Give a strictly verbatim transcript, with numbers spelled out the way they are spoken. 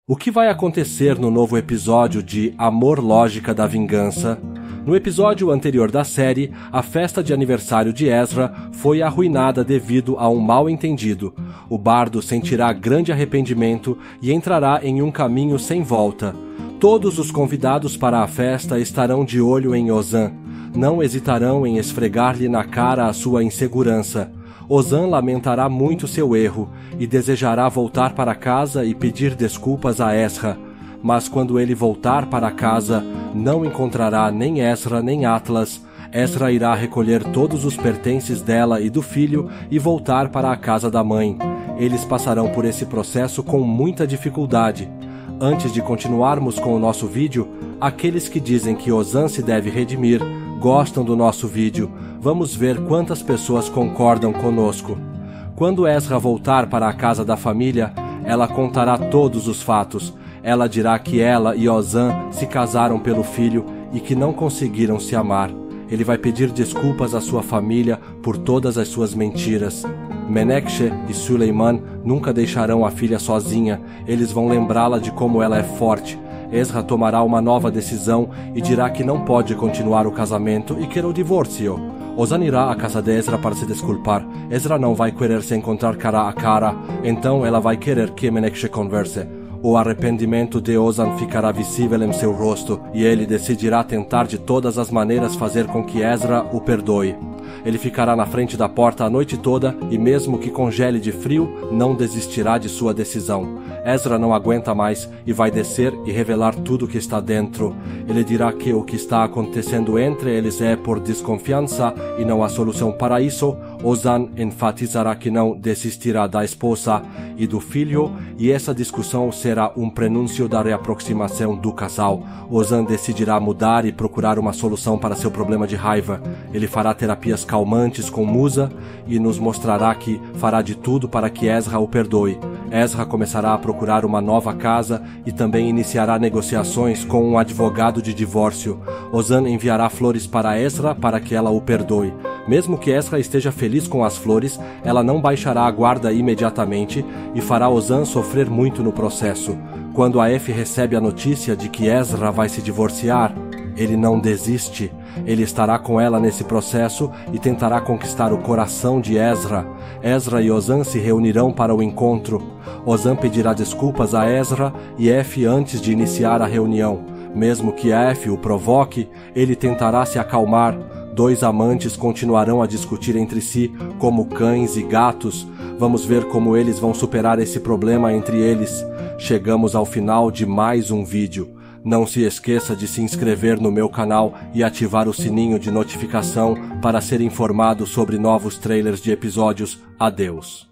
O que vai acontecer no novo episódio de Amor Lógica da Vingança? No episódio anterior da série, a festa de aniversário de Ezra foi arruinada devido a um mal-entendido. O bardo sentirá grande arrependimento e entrará em um caminho sem volta. Todos os convidados para a festa estarão de olho em Ozan. Não hesitarão em esfregar-lhe na cara a sua insegurança. Ozan lamentará muito seu erro e desejará voltar para casa e pedir desculpas a Ezra. Mas quando ele voltar para casa, não encontrará nem Ezra nem Atlas. Ezra irá recolher todos os pertences dela e do filho e voltar para a casa da mãe. Eles passarão por esse processo com muita dificuldade. Antes de continuarmos com o nosso vídeo, aqueles que dizem que Ozan se deve redimir gostam do nosso vídeo. Vamos ver quantas pessoas concordam conosco. Quando Ezra voltar para a casa da família, ela contará todos os fatos. Ela dirá que ela e Ozan se casaram pelo filho e que não conseguiram se amar. Ele vai pedir desculpas à sua família por todas as suas mentiras. Menekşe e Süleyman nunca deixarão a filha sozinha. Eles vão lembrá-la de como ela é forte. Ezra tomará uma nova decisão e dirá que não pode continuar o casamento e quer o divórcio. Ozan irá à casa de Ezra para se desculpar. Ezra não vai querer se encontrar cara a cara, então ela vai querer que Menekşe converse. O arrependimento de Ozan ficará visível em seu rosto e ele decidirá tentar de todas as maneiras fazer com que Ezra o perdoe. Ele ficará na frente da porta a noite toda e mesmo que congele de frio, não desistirá de sua decisão. Ezra não aguenta mais e vai descer e revelar tudo o que está dentro. Ele dirá que o que está acontecendo entre eles é por desconfiança e não há solução para isso. Ozan enfatizará que não desistirá da esposa e do filho e essa discussão será um prenúncio da reaproximação do casal. Ozan decidirá mudar e procurar uma solução para seu problema de raiva. Ele fará terapias calmantes com Musa e nos mostrará que fará de tudo para que Ezra o perdoe. Ezra começará a procurar uma nova casa e também iniciará negociações com um advogado de divórcio. Ozan enviará flores para Ezra para que ela o perdoe. Mesmo que Ezra esteja feliz com as flores, ela não baixará a guarda imediatamente e fará Ozan sofrer muito no processo. Quando a F recebe a notícia de que Ezra vai se divorciar, ele não desiste. Ele estará com ela nesse processo e tentará conquistar o coração de Ezra. Ezra e Ozan se reunirão para o encontro. Ozan pedirá desculpas a Ezra e F antes de iniciar a reunião. Mesmo que F o provoque, ele tentará se acalmar. Dois amantes continuarão a discutir entre si como cães e gatos. Vamos ver como eles vão superar esse problema entre eles. Chegamos ao final de mais um vídeo. Não se esqueça de se inscrever no meu canal e ativar o sininho de notificação para ser informado sobre novos trailers de episódios. Adeus.